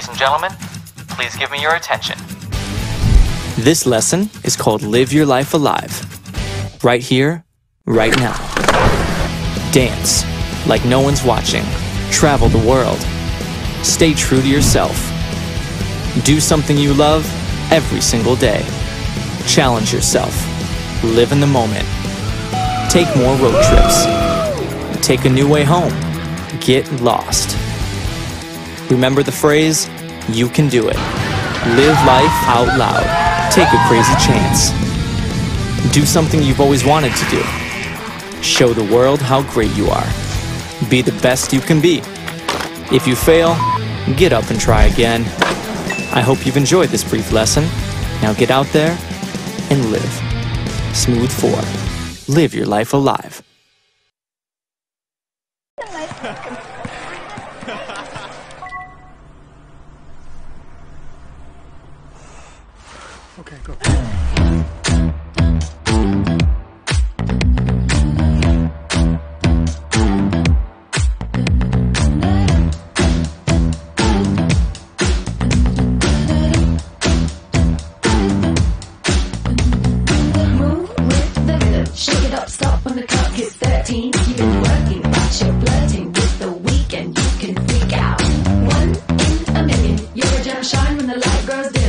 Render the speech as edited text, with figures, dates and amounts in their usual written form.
Ladies and gentlemen, please give me your attention. This lesson is called Live Your Life Alive. Right here, right now. Dance like no one's watching. Travel the world. Stay true to yourself. Do something you love every single day. Challenge yourself. Live in the moment. Take more road trips. Take a new way home. Get lost. Remember the phrase, you can do it. Live life out loud. Take a crazy chance. Do something you've always wanted to do. Show the world how great you are. Be the best you can be. If you fail, get up and try again. I hope you've enjoyed this brief lesson. Now get out there and live. Smooth 4. Live your life alive. Okay, go. Shake it up, stop when the clock hits 13. You've been working, but you're flirting with the weekend. You can freak out. 1 in a million. You're a gem shine when the light grows dim.